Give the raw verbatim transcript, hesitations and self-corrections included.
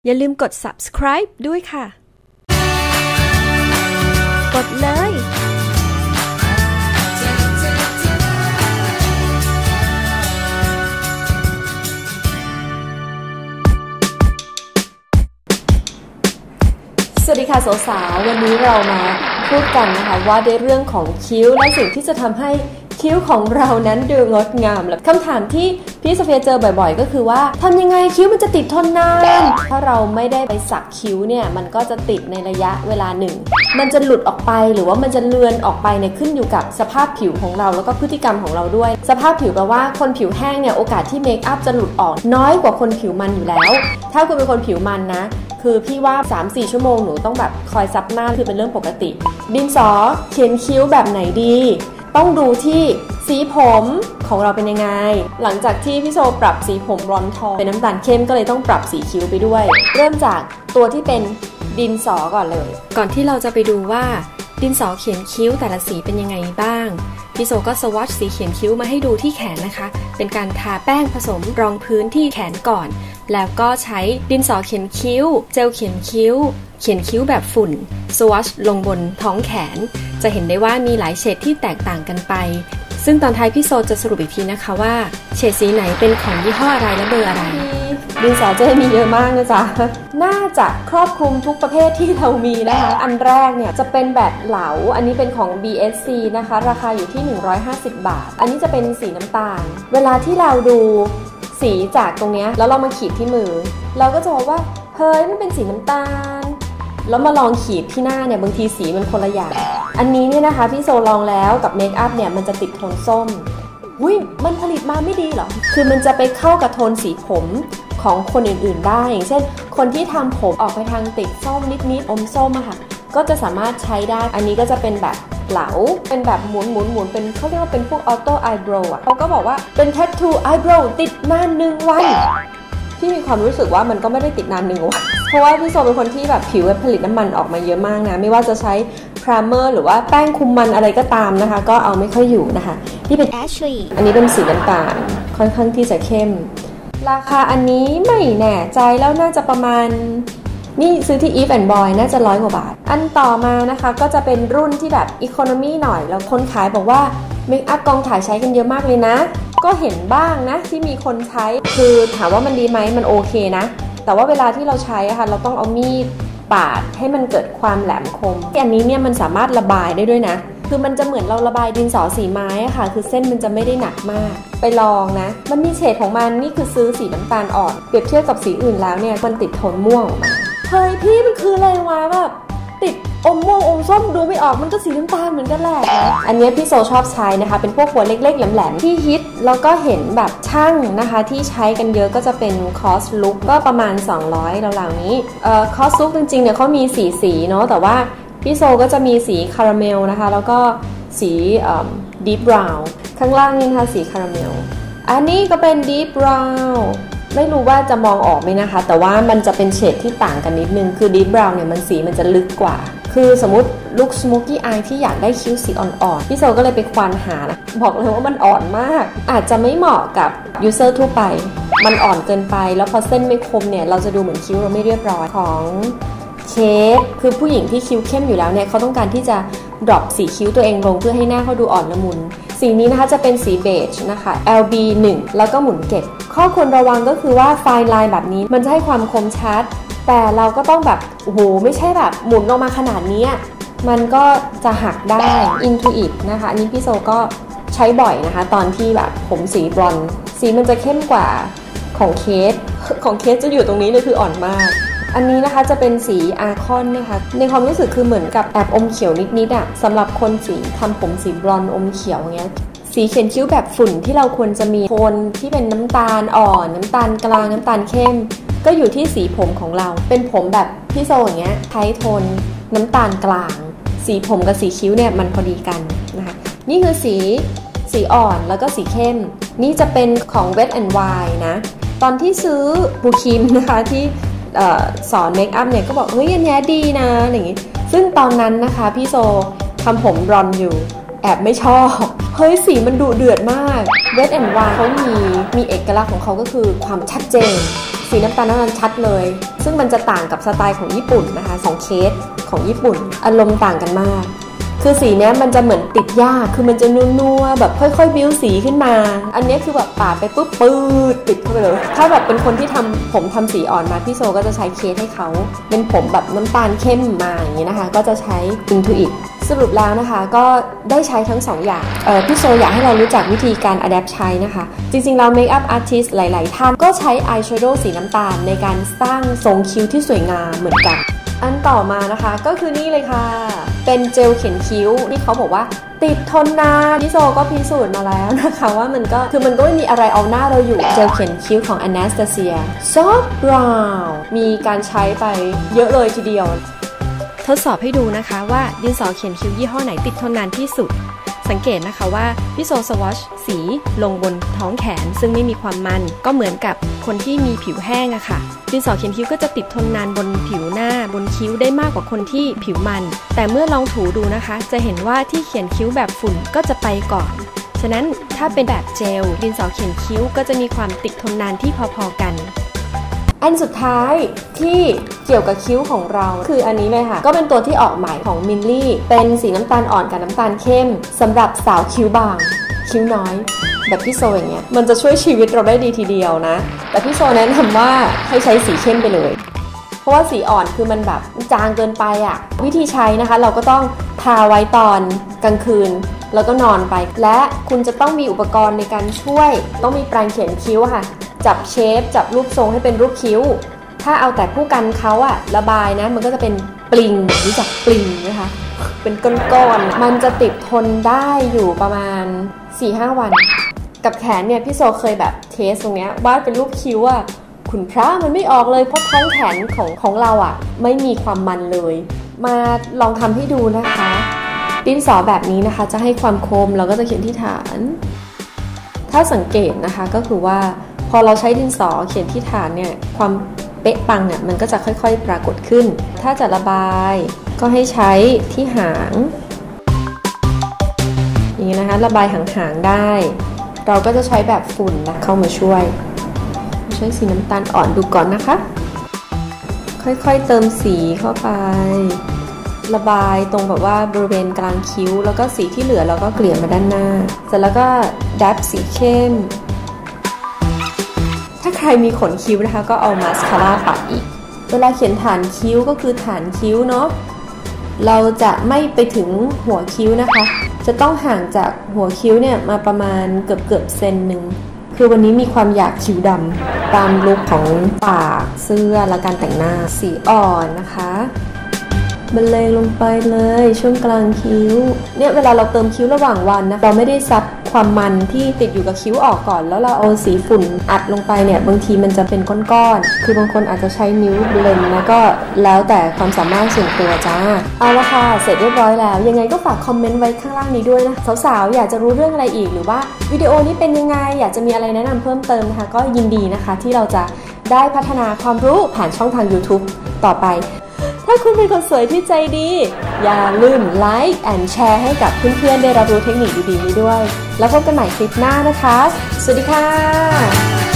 อย่าลืมกด ซับสไครบ์ ด้วยค่ะกดเลยสวัสดีค่ะสาวๆวันนี้เรามาพูดกันนะคะว่าในเรื่องของคิ้วและสิ่งที่จะทำให้คิ้วของเรานั้นดูงดงามและคำถามที่พี่โซเฟียเจอบ่อยๆก็คือว่าทำยังไงคิ้วมันจะติดทนนานถ้าเราไม่ได้ไปสักคิ้วเนี่ยมันก็จะติดในระยะเวลาหนึ่งมันจะหลุดออกไปหรือว่ามันจะเลือนออกไปเนี่ยขึ้นอยู่กับสภาพผิวของเราแล้วก็พฤติกรรมของเราด้วยสภาพผิวแปลว่าคนผิวแห้งเนี่ยโอกาสที่เมคอัพจะหลุดออกน้อยกว่าคนผิวมันอยู่แล้วถ้าคุณเป็นคนผิวมันนะคือพี่ว่า สามถึงสี่ ชั่วโมงหนูต้องแบบคอยซับหน้าคือเป็นเรื่องปกติดินสอเขียนคิ้วแบบไหนดีต้องดูที่สีผมของเราเป็นยังไงหลังจากที่พี่โซปรับสีผมบลอนด์ทองเป็นน้ำตาลเข้มก็เลยต้องปรับสีคิ้วไปด้วยเริ่มจากตัวที่เป็นดินสอก่อนเลยก่อนที่เราจะไปดูว่าดินสอเขียนคิ้วแต่ละสีเป็นยังไงบ้างพี่โซก็สวอตช์สีเขียนคิ้วมาให้ดูที่แขนนะคะเป็นการทาแป้งผสมรองพื้นที่แขนก่อนแล้วก็ใช้ดินสอเขียนคิ้วเจลเขียนคิ้วเขียนคิ้วแบบฝุ่นสวอตช์ลงบนท้องแขนจะเห็นได้ว่ามีหลายเฉดที่แตกต่างกันไปซึ่งตอนท้ายพี่โซจะสรุปอีกทีนะคะว่าเฉดสีไหนเป็นของยี่ห้ออะไรและเบอร์อะไรดินสอเจมีเยอะมากนะจ๊ะน่าจะครอบคลุมทุกประเภทที่เรามีนะคะอันแรกเนี่ยจะเป็นแบบเหลาอันนี้เป็นของ บี เอส ซี นะคะราคาอยู่ที่หนึ่งร้อยห้าสิบบาทอันนี้จะเป็นสีน้ำตาลเวลาที่เราดูสีจากตรงนี้แล้วเรามาขีดที่มือเราก็จะบอกว่าเฮ้ยมันเป็นสีน้ำตาลแล้วมาลองขีดที่หน้าเนี่ยบางทีสีมันคนละอย่างอันนี้เนี่ยนะคะพี่โซลองแล้วกับเมคอัพเนี่ยมันจะติดโทนส้มอุ้ยมันผลิตมาไม่ดีเหรอคือมันจะไปเข้ากับโทนสีผมของคนอื่นๆได้อย่างเช่นคนที่ทำผมออกไปทางติดส้มนิดๆอมส้มอะค่ะก็จะสามารถใช้ได้อันนี้ก็จะเป็นแบบเหลาเป็นแบบหมุนหมุนหมุนเป็นเขาเรียกว่าเป็นพวกออโต้ไอบรว์อะเขาก็บอกว่าเป็นแทททูไอบรว์ติดนานหนึ่งวันพี่มีความรู้สึกว่ามันก็ไม่ได้ติดนานหนึ่งวันเพราะว่าพี่โซเป็นคนที่แบบผิวผลิตน้ำมันออกมาเยอะมากนะไม่ว่าจะใช้พรามเมอร์หรือว่าแป้งคุมมันอะไรก็ตามนะคะก็เอาไม่ค่อยอยู่นะคะนี่เป็น Ashley อันนี้เป็นสีน้ำตาลค่อนข้างที่จะเข้มราคาอันนี้ไม่แน่ใจแล้วน่าจะประมาณนี่ซื้อที่ Eve and Boy น่าจะร้อยกว่าบาทอันต่อมานะคะก็จะเป็นรุ่นที่แบบอีโคโนมีหน่อยแล้วคนขายบอกว่าเมคอัพกองถ่ายใช้กันเยอะมากเลยนะก็เห็นบ้างนะที่มีคนใช้คือถามว่ามันดีไหมมันโอเคนะแต่ว่าเวลาที่เราใช้อะค่ะเราต้องเอามีดปาดให้มันเกิดความแหลมคมอันนี้เนี่ยมันสามารถระบายได้ด้วยนะคือมันจะเหมือนเราระบายดินสอสีไม้อะค่ะคือเส้นมันจะไม่ได้หนักมากไปลองนะมันมีเฉดของมันนี่คือซื้อสีน้ำตาลอ่อนเปรียบเทียบกับสีอื่นแล้วเนี่ยมันติดโทนม่วงออกมาเฮ้ยพี่มันคืออะไรวะแบบติดอมม่วงอมส้มดูไม่ออกมันก็สีน้ำตาลเหมือนกันแหละอันนี้พี่โซชอบใช้นะคะเป็นพวกหัวเล็กๆแหลมๆที่ฮิตแล้วก็เห็นแบบช่างนะคะที่ใช้กันเยอะก็จะเป็นคอสลุคก็ประมาณสองร้อยเหล่านี้เอ่อคอสลุคจริงๆเนี่ยเขามีสีสีเนาะแต่ว่าพี่โซก็จะมีสีคาราเมลนะคะแล้วก็สีเอ่อดีฟบราวน์ข้างล่างนี่นะคะสีคาราเมลอันนี้ก็เป็นดีฟบราวน์ไม่รู้ว่าจะมองออกไหมนะคะแต่ว่ามันจะเป็นเฉดที่ต่างกันนิดนึงคือดีฟบราวน์เนี่ยมันสีมันจะลึกกว่าคือสมมติลุคสโมกี้อายที่อยากได้คิ้วสีอ่อนๆพี่โซก็เลยไปควานหานะบอกเลยว่ามันอ่อนมากอาจจะไม่เหมาะกับยูเซอร์ทั่วไปมันอ่อนเกินไปแล้วพอเส้นไม่คมเนี่ยเราจะดูเหมือนคิ้วเราไม่เรียบร้อยของเคสคือผู้หญิงที่คิ้วเข้มอยู่แล้วเนี่ยเขาต้องการที่จะดรอปสีคิ้วตัวเองลงเพื่อให้หน้าเขาดูอ่อนละมุนสีนี้นะคะจะเป็นสีเบจนะคะ แอล บี หนึ่ง แล้วก็หมุนเก็บข้อควรระวังก็คือว่าไฟน์ไลน์แบบนี้มันจะให้ความคมชัดแต่เราก็ต้องแบบโอ้โหไม่ใช่แบบหมุนออกมาขนาดนี้มันก็จะหักได้ Intuit นะคะอันนี้พี่โซก็ใช้บ่อยนะคะตอนที่แบบผมสีบลอนด์สีมันจะเข้มกว่าของเคสของเคสจะอยู่ตรงนี้เลยคืออ่อนมากอันนี้นะคะจะเป็นสีอาร์คอนนะคะในความรู้สึกคือเหมือนกับแอบอมเขียวนิดๆอ่ะสำหรับคนสีทำผมสีบลอนด์อมเขียวอย่างเงี้ยสีเขียนคิ้วแบบฝุ่นที่เราควรจะมีโทนที่เป็นน้ำตาลอ่อนน้ำตาลกลางน้ำตาลเข้มก็อยู่ที่สีผมของเราเป็นผมแบบพี่โซอย่างเงี้ยใช้โทนน้ำตาลกลางสีผมกับสีคิ้วเนี่ยมันพอดีกันนะคะนี่คือสีสีอ่อนแล้วก็สีเข้มนี่จะเป็นของ Wet and Wild นะตอนที่ซื้อบูคิมนะคะที่สอนเมคอัพเนี่ยก็บอกเฮ้ยอันนี้ดีนะอะไรอย่างงี้ซึ่งตอนนั้นนะคะพี่โซทำผมบลอนด์อยู่แอบไม่ชอบเฮ้ยสีมันดุเดือดมาก Wet and Wild เขามีมีเอกลักษณ์ของเขาก็คือความชัดเจนสีน้ำตาลน้ำตาลชัดเลยซึ่งมันจะต่างกับสไตล์ของญี่ปุ่นนะคะสองเคสของญี่ปุ่นอารมณ์ต่างกันมากคือสีเนี้ยมันจะเหมือนติดยากคือมันจะนัวๆแบบค่อยๆบิ้วสีขึ้นมาอันนี้คือแบบปาดไปปุ๊บปื๊ดติดเข้าไปเลยถ้าแบบเป็นคนที่ทำผมทำสีอ่อนมาพี่โซก็จะใช้เคสให้เขาเป็นผมแบบน้ำตาลเข้มมาอย่างนี้นะคะก็จะใช้ Intuit สรุปแล้วนะคะก็ได้ใช้ทั้งสองอย่างเออพี่โซอยากให้เรารู้จักวิธีการ adapt ใช้นะคะจริงๆแล้ว Makeup Artist หลายๆท่านก็ใช้ Eyeshadow สีน้ำตาลในการสร้างทรงคิ้วที่สวยงามเหมือนกันอันต่อมานะคะก็คือนี่เลยค่ะเป็นเจลเขียนคิ้วที่เขาบอกว่าติดทนนานพี่โซก็พิสูจน์มาแล้วนะคะว่ามันก็คือมันก็ไม่มีอะไรเอาหน้าเราอยู่เจลเขียนคิ้วของ Anastasia Soft Brown มีการใช้ไปเยอะเลยทีเดียวทดสอบให้ดูนะคะว่าดินสอเขียนคิ้วยี่ห้อไหนติดทนนานที่สุดสังเกตนะคะว่าพี่โซสวอชสีลงบนท้องแขนซึ่งไม่มีความมันก็เหมือนกับคนที่มีผิวแห้งอะค่ะดินสอเขียนคิ้วก็จะติดทนนานบนผิวหน้าบนคิ้วได้มากกว่าคนที่ผิวมันแต่เมื่อลองถูดูนะคะจะเห็นว่าที่เขียนคิ้วแบบฝุ่นก็จะไปก่อนฉะนั้นถ้าเป็นแบบเจลดินสอเขียนคิ้วก็จะมีความติดทนนานที่พอๆกันอันสุดท้ายที่เกี่ยวกับคิ้วของเราคืออันนี้เลยค่ะก็เป็นตัวที่ออกใหม่ของมิลลี่เป็นสีน้ำตาลอ่อนกับน้ำตาลเข้มสำหรับสาวคิ้วบางคิ้วน้อยแบบพี่โซอย่างเงี้ยมันจะช่วยชีวิตเราได้ดีทีเดียวนะแต่พี่โซแนะนำว่าให้ใช้สีเข้มไปเลยเพราะว่าสีอ่อนคือมันแบบจางเกินไปอ่ะวิธีใช้นะคะเราก็ต้องทาไว้ตอนกลางคืนแล้วก็นอนไปและคุณจะต้องมีอุปกรณ์ในการช่วยต้องมีแปรงเขียนคิ้วค่ะจับเชฟจับรูปทรงให้เป็นรูปคิ้วถ้าเอาแต่ผู้กันเขาอะระบายนะมันก็จะเป็นปลิงรู้จักปลิงไหมคะเป็นก้อนๆมันจะติดทนได้อยู่ประมาณ สี่ห้า วันกับแขนเนี่ยพี่โซเคยแบบเทสตรงเนี้ยวาดเป็นรูปคิ้วอะขุนพระมันไม่ออกเลยเพราะท้องแขนของของเราอะไม่มีความมันเลยมาลองทำให้ดูนะคะดินสอแบบนี้นะคะจะให้ความคมเราก็จะเขียนที่ฐานถ้าสังเกตนะคะก็คือว่าพอเราใช้ดินสอเขียนที่ฐานเนี่ยความเป๊ะปังเนี่ยมันก็จะค่อยๆปรากฏขึ้นถ้าจะระบายก็ให้ใช้ที่หางอย่างนี้นะคะระบายหางๆได้เราก็จะใช้แบบฝุ่นนะเข้ามาช่วยใช้สีน้ำตาลอ่อนดูก่อนนะคะค่อยๆเติมสีเข้าไประบายตรงแบบว่าบริเวณกลางคิ้วแล้วก็สีที่เหลือเราก็เกลี่ยมาด้านหน้าเสร็จแล้วก็ดับสีเข้มถ้าใครมีขนคิ้วนะคะก็เอามาสคาร่าปัดอีกเวลาเขียนฐานคิ้วก็คือฐานคิ้วเนาะเราจะไม่ไปถึงหัวคิ้วนะคะจะต้องห่างจากหัวคิ้วเนี่ยมาประมาณเกือบเกือบเซนหนึ่งคือวันนี้มีความอยากคิ้วดำตามลุคของปากเสื้อและการแต่งหน้าสีอ่อนนะคะบรรเลงลงไปเลยช่วงกลางคิ้วเนี่ยเวลาเราเติมคิ้วระหว่างวันนะเราไม่ได้ซับความมันที่ติดอยู่กับคิ้วออกก่อนแล้วเราเอาสีฝุ่นอัดลงไปเนี่ยบางทีมันจะเป็นก้อนๆคือบางคนอาจจะใช้นิ้วเบลนด์แล้วก็แล้วแต่ความสามารถส่วนตัวจ้าเอาละค่ะเสร็จเรียบร้อยแล้วยังไงก็ฝากคอมเมนต์ไว้ข้างล่างนี้ด้วยนะสาวๆอยากจะรู้เรื่องอะไรอีกหรือว่าวิดีโอนี้เป็นยังไงอยากจะมีอะไรแนะนำเพิ่มเติมนะคะก็ยินดีนะคะที่เราจะได้พัฒนาความรู้ผ่านช่องทาง YouTube ต่อไปถ้าคุณเป็นคนสวยที่ใจดีอย่าลืมไลค์และแชร์ให้กับเพื่อนๆได้รับรู้เทคนิคดีๆนี้ด้วยแล้วพบกันใหม่คลิปหน้านะคะสวัสดีค่ะ